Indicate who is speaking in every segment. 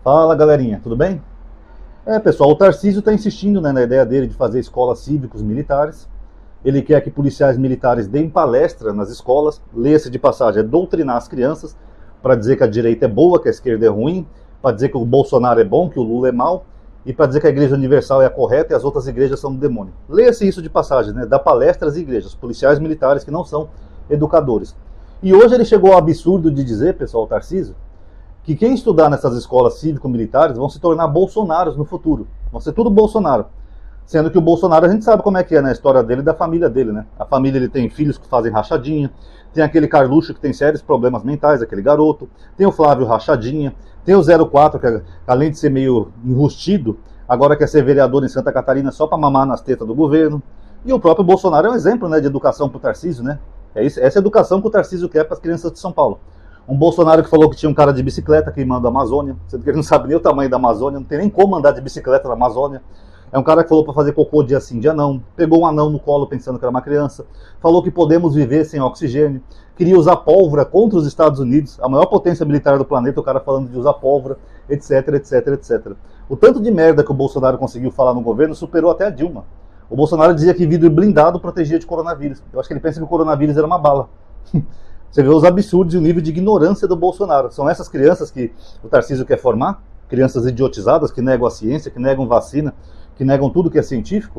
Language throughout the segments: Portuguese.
Speaker 1: Fala galerinha, tudo bem? Pessoal, o Tarcísio está insistindo, né, na ideia dele de fazer escolas cívicos militares. Ele quer que policiais militares deem palestra nas escolas, leia-se de passagem, é doutrinar as crianças para dizer que a direita é boa, que a esquerda é ruim, para dizer que o Bolsonaro é bom, que o Lula é mau, e para dizer que a Igreja Universal é a correta e as outras igrejas são do demônio. Leia-se isso de passagem, né, dá palestras às igrejas, policiais militares que não são educadores. E hoje ele chegou ao absurdo de dizer, pessoal, o Tarcísio, que quem estudar nessas escolas cívico-militares vão se tornar bolsonaros no futuro. Vão ser tudo Bolsonaro. Sendo que o Bolsonaro, a gente sabe como é que é, né? A história dele e da família dele, né? A família, ele tem filhos que fazem rachadinha, tem aquele Carluxo que tem sérios problemas mentais, aquele garoto, tem o Flávio Rachadinha, tem o 04, que além de ser meio enrustido, agora quer ser vereador em Santa Catarina só para mamar nas tetas do governo. E o próprio Bolsonaro é um exemplo, né, de educação pro Tarcísio, né? Essa educação que o Tarcísio quer para as crianças de São Paulo. Um Bolsonaro que falou que tinha um cara de bicicleta queimando a Amazônia, sendo que ele não sabe nem o tamanho da Amazônia, não tem nem como andar de bicicleta na Amazônia. É um cara que falou para fazer cocô dia sim, dia não, pegou um anão no colo pensando que era uma criança, falou que podemos viver sem oxigênio, queria usar pólvora contra os Estados Unidos, a maior potência militar do planeta, o cara falando de usar pólvora, etc, etc, etc. O tanto de merda que o Bolsonaro conseguiu falar no governo superou até a Dilma. O Bolsonaro dizia que vidro blindado protegia de coronavírus. Eu acho que ele pensa que o coronavírus era uma bala. Você vê os absurdos e o nível de ignorância do Bolsonaro. São essas crianças que o Tarcísio quer formar? Crianças idiotizadas que negam a ciência, que negam vacina, que negam tudo que é científico?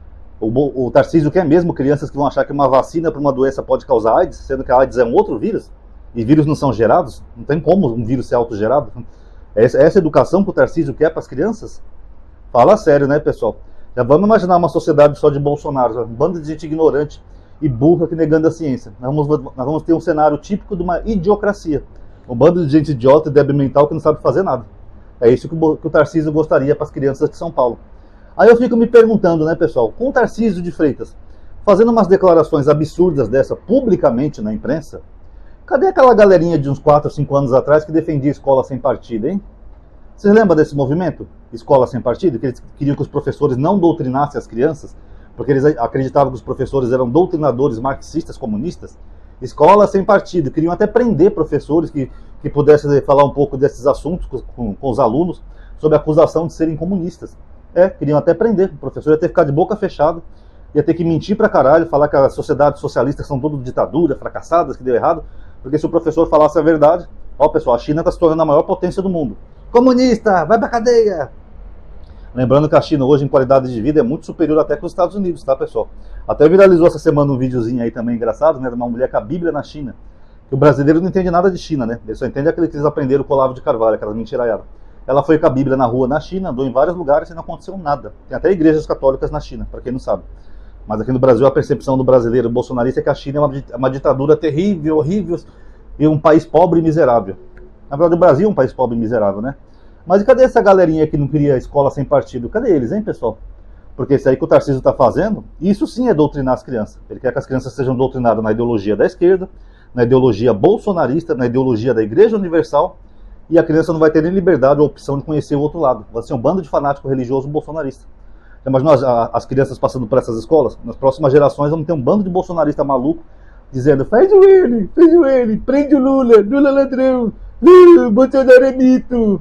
Speaker 1: O Tarcísio quer mesmo crianças que vão achar que uma vacina para uma doença pode causar AIDS, sendo que a AIDS é um outro vírus? E vírus não são gerados? Não tem como um vírus ser autogerado? Essa educação que o Tarcísio quer para as crianças? Fala sério, né, pessoal? Já vamos imaginar uma sociedade só de Bolsonaro, um bando de gente ignorante e burra que negando a ciência. Nós vamos ter um cenário típico de uma idiocracia. Um bando de gente idiota e débil mental que não sabe fazer nada. É isso que o Tarcísio gostaria para as crianças de São Paulo. Aí eu fico me perguntando, né, pessoal, com o Tarcísio de Freitas fazendo umas declarações absurdas dessa publicamente na imprensa, cadê aquela galerinha de uns 4 ou 5 anos atrás que defendia escola sem partido, hein? Vocês lembram desse movimento? Escola sem partido? Que eles queriam que os professores não doutrinassem as crianças, porque eles acreditavam que os professores eram doutrinadores marxistas, comunistas. Escola sem partido, queriam até prender professores que pudessem falar um pouco desses assuntos com os alunos, sob a acusação de serem comunistas. Queriam até prender, o professor ia ter que ficar de boca fechada, ia ter que mentir pra caralho, falar que as sociedades socialistas são todas ditadura, fracassadas, que deu errado, porque se o professor falasse a verdade, ó pessoal, a China está se tornando a maior potência do mundo. Comunista, vai pra cadeia! Lembrando que a China hoje em qualidade de vida é muito superior até que os Estados Unidos, tá, pessoal? Até viralizou essa semana um videozinho aí também engraçado, né, de uma mulher com a Bíblia na China. Que o brasileiro não entende nada de China, né? Ele só entende aquele que eles aprenderam com o Olavo de Carvalho, aquela mentiraiada. Ela foi com a Bíblia na rua na China, andou em vários lugares e não aconteceu nada. Tem até igrejas católicas na China, para quem não sabe. Mas aqui no Brasil a percepção do brasileiro bolsonarista é que a China é uma ditadura terrível, horrível e um país pobre e miserável. Na verdade o Brasil é um país pobre e miserável, né? Mas e cadê essa galerinha que não queria escola sem partido? Cadê eles, hein, pessoal? Porque isso aí que o Tarcísio está fazendo, isso sim é doutrinar as crianças. Ele quer que as crianças sejam doutrinadas na ideologia da esquerda, na ideologia bolsonarista, na ideologia da Igreja Universal, e a criança não vai ter nem liberdade ou opção de conhecer o outro lado. Vai ser um bando de fanático religioso bolsonarista. Imagina as crianças passando por essas escolas? Nas próximas gerações vamos ter um bando de bolsonarista maluco dizendo: faz o ele, prende o Lula ladrão, Bolsonaro é mito.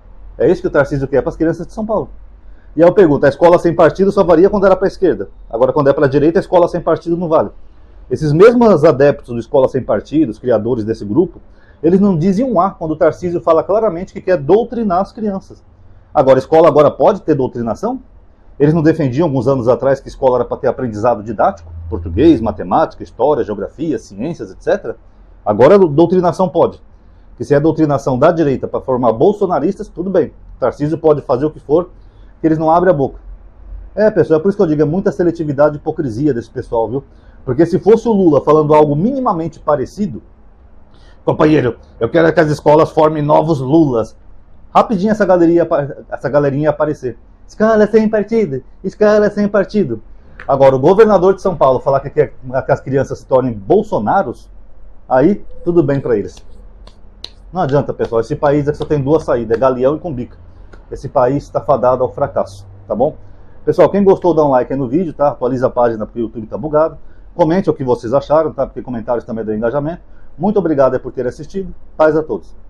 Speaker 1: É isso que o Tarcísio quer para as crianças de São Paulo. E aí eu pergunto, a escola sem partido só varia quando era para a esquerda. Agora quando é para a direita, a escola sem partido não vale. Esses mesmos adeptos do escola sem partido, os criadores desse grupo, eles não dizem um A quando o Tarcísio fala claramente que quer doutrinar as crianças. Agora, a escola agora pode ter doutrinação? Eles não defendiam alguns anos atrás que a escola era para ter aprendizado didático? Português, matemática, história, geografia, ciências, etc. Agora a doutrinação pode. Que se é doutrinação da direita para formar bolsonaristas, tudo bem. O Tarcísio pode fazer o que for, que eles não abrem a boca. Pessoal, é por isso que eu digo, é muita seletividade e hipocrisia desse pessoal, viu? Porque se fosse o Lula falando algo minimamente parecido, companheiro, eu quero que as escolas formem novos Lulas. Rapidinho essa galerinha ia aparecer. Escola sem partido, escola sem partido. Agora, o governador de São Paulo falar que quer que as crianças se tornem bolsonaros, aí tudo bem para eles. Não adianta, pessoal, esse país aqui só tem duas saídas, é galeão e cumbica. Esse país está fadado ao fracasso, tá bom? Pessoal, quem gostou, dá um like aí no vídeo, tá? Atualiza a página porque o YouTube tá bugado. Comente o que vocês acharam, tá? Porque comentários também dão engajamento. Muito obrigado por ter assistido. Paz a todos.